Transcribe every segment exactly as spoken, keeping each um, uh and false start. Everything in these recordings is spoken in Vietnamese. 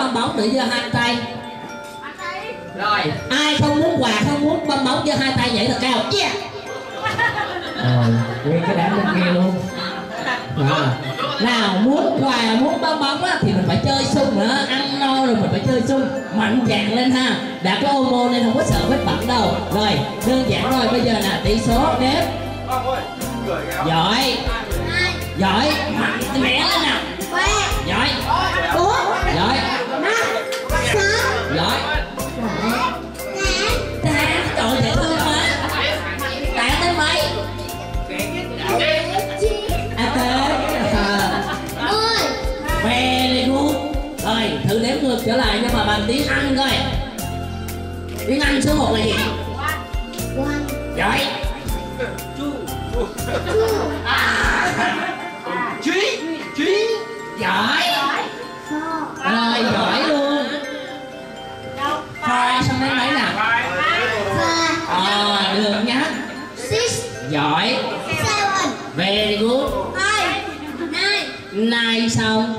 bong bóng tự giơ hai tay. Rồi, ai không muốn quà, không muốn bong bóng giơ hai tay nhảy thật cao. Yeah. Rồi, nguyên cái đám bên kia luôn. À, nào muốn quà, muốn bong bóng á, thì mình phải chơi sung nữa, ăn no rồi mình phải chơi sung, mạnh dạn lên ha. Đã có ô mô nên không có sợ vết bẩn đâu. Rồi, đơn giản rồi, bây giờ là tỷ số đếm. Giỏi, giỏi, mạnh mẽ lên nào. Giỏi, giỏi, giỏi. Trời dễ thương quá. Tặng tới mấy? À thế. Very good. Rồi thử đếm ngược trở lại nhưng mà bằng tiếng Anh coi. Tiếng Anh số một là gì? Giỏi. Trí. Trí. Giỏi. Rồi giỏi luôn. Five xong đến mấy nào? À, được nhá. Giỏi. Very good. Nine xong.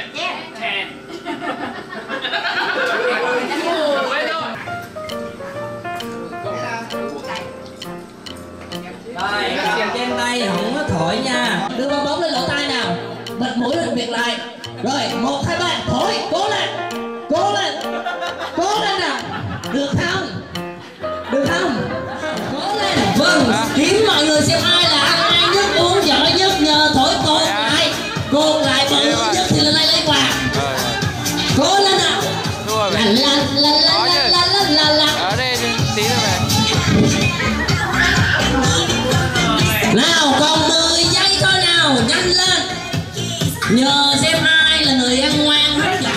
Rồi, trên tay không có thổi nha. Đưa bong bóng lên lỗ tai nào. Bật mũi lên việc lại. Rồi, một, hai, ba, thổi, cố lên. Cố lên. Cố lên nào. Được không? Được không? Cố lên. Vâng, kiếm mọi người xem ai là ăn ai nhất, uống giỏi nhất, nhờ thổi cột lại. Cột lại bự nhất thì lên đây lấy quà. Cố lên nào. La la la la la la la la. Ở đây tí nữa về. Nào còn mười giây thôi nào, nhanh lên. Nhờ xem ai là người ăn ngoan hết vậy.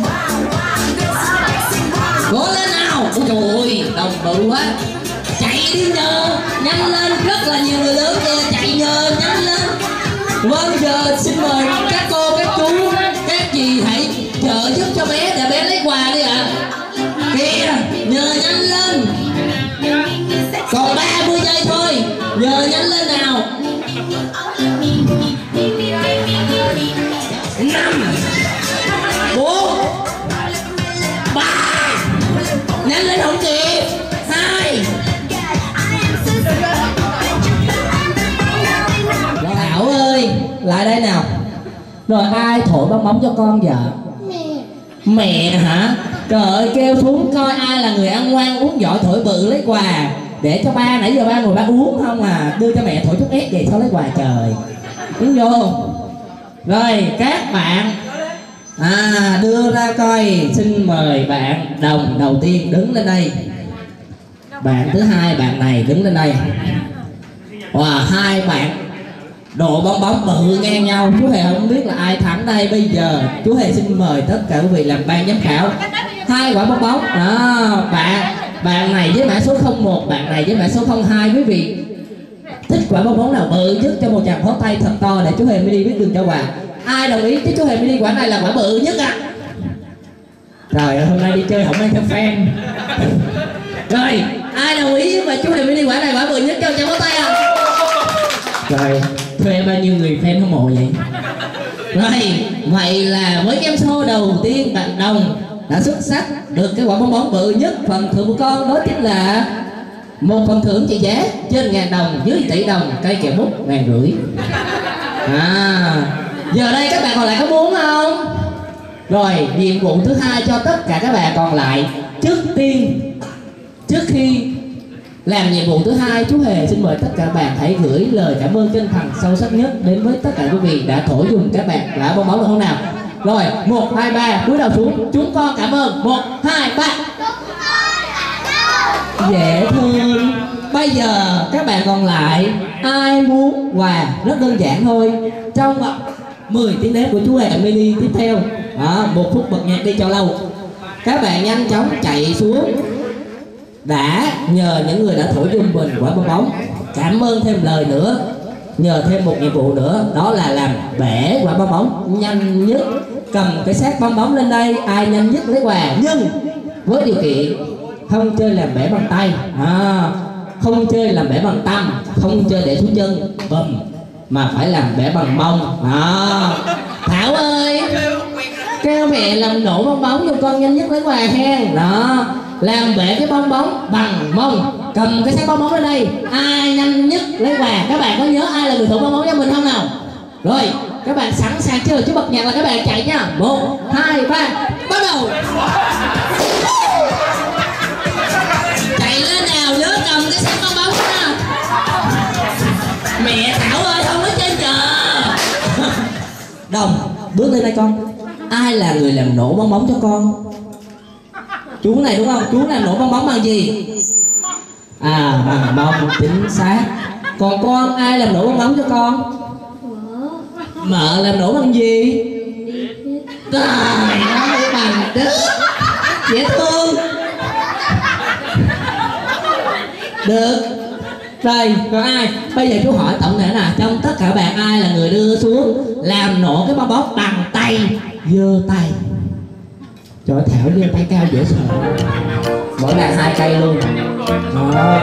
Cố lên nào. Ôi trời ơi, đồng bự quá. Chạy đi nhờ, nhanh lên, rất là nhiều người lớn kìa, chạy nhờ, nhanh lên. Vâng, giờ xin mời các cô, các chú, các dì hãy trợ giúp cho bé để bé lấy quà đi ạ. À. Kìa, nhờ nhanh lên. Còn ba mươi giây thôi, nhờ nhanh lên nào. Năm, bốn, ba, nhanh lên không kịp. Hai. Thảo ơi, lại đây nào. Rồi ai thổi bong bóng cho con vợ? Mẹ. Mẹ hả? Trời ơi, kêu xuống coi ai là người ăn ngoan uống giỏi thổi bự lấy quà. Để cho ba, nãy giờ ba ngồi ba uống không à. Đưa cho mẹ thổi chút ép vậy sao lấy quà trời. Đúng vô. Rồi các bạn à, đưa ra coi. Xin mời bạn đồng đầu tiên đứng lên đây. Bạn thứ hai, bạn này đứng lên đây. Wow, hai bạn độ bong bóng bự ngang nhau. Chú Hề không biết là ai thắng đây. Bây giờ chú Hề xin mời tất cả quý vị làm ban giám khảo. Hai quả bong bóng đó. Bạn bạn này với mã số không một, bạn này với mã số không hai. Quý vị thích quả bong bóng nào bự nhất cho một tràng pháo tay thật to để chú Hề mới đi biết đường cho quà. Ai đồng ý chứ chú Hề mới đi quả này là quả bự nhất à? Trời ơi, hôm nay đi chơi không mang theo fan. Rồi ai đồng ý mà chú Hề mới đi quả này quả bự nhất cho tràng pháo tay à? Rồi thuê bao nhiêu người fan hâm mộ vậy? Rồi vậy là với game show đầu tiên bạn Đồng đã xuất sắc được cái quả bong bóng bự nhất. Phần thưởng của con đó chính là một phần thưởng trị giá trên ngàn đồng, dưới tỷ đồng, cây kẹo bút ngàn rưỡi. À, giờ đây các bạn còn lại có muốn không? Rồi nhiệm vụ thứ hai cho tất cả các bạn còn lại. Trước tiên, trước khi làm nhiệm vụ thứ hai, chú Hề xin mời tất cả bạn hãy gửi lời cảm ơn chân thành sâu sắc nhất đến với tất cả quý vị đã thổi dùng các bạn quả bong bóng được không nào? Rồi một hai ba cúi đầu xuống, chúng con cảm ơn. Một hai ba. Dễ thương. Bây giờ các bạn còn lại ai muốn quà rất đơn giản thôi. Trong mười tiếng đếm của chú Hề mini tiếp theo đó, một phút bật nhạc đi cho lâu. Các bạn nhanh chóng chạy xuống đã nhờ những người đã thổi dung mình quả bong bóng. Cảm ơn thêm lời nữa, nhờ thêm một nhiệm vụ nữa, đó là làm bể quả bong bóng nhanh nhất. Cầm cái xác bong bóng lên đây, ai nhanh nhất lấy quà. Nhưng với điều kiện không chơi làm bể bằng tay à, không chơi làm bể bằng tăm, không chơi để xuống chân bùm, mà phải làm bể bằng mông à. Thảo ơi, Kêu mẹ làm nổ bong bóng cho con nhanh nhất lấy quà hen. Đó, làm bể cái bong bóng bằng mông. Cầm cái xác bong bóng lên đây, ai nhanh nhất lấy quà. Các bạn có nhớ ai là người thủ bong bóng cho mình không nào? Rồi, các bạn sẵn sàng chưa? Chứ bật nhạc là các bạn chạy nha. Một, hai, ba, bắt đầu. Chạy lên nào, nhớ cầm cái xác bong bóng nha. Mẹ Thảo ơi, không có trên chờ. Đồng, bước lên đây con. Ai là người làm nổ bong bóng cho con? Chú này đúng không? Chú làm nổ bong bóng bằng gì? À, bằng bông, chính xác. Còn con, ai làm nổ bong bóng cho con? Mợ làm nổ bằng gì? Trời ơi, bằng đứt. Dễ thương. Được. Rồi, còn ai? Bây giờ chú hỏi tổng thể là trong tất cả bạn ai là người đưa xuống làm nổ cái bong bóng bằng tay? Giơ tay. Trời ơi, Thảo giơ tay cao dễ sợ. Mỗi bạn hai cây luôn. Đó.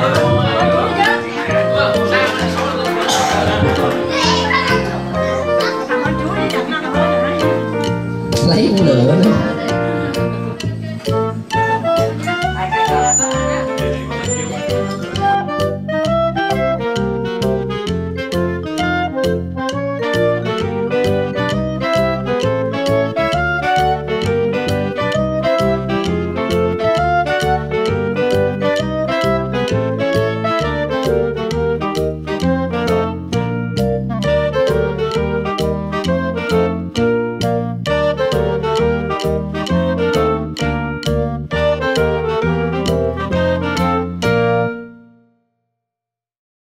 Lấy con lửa nữa.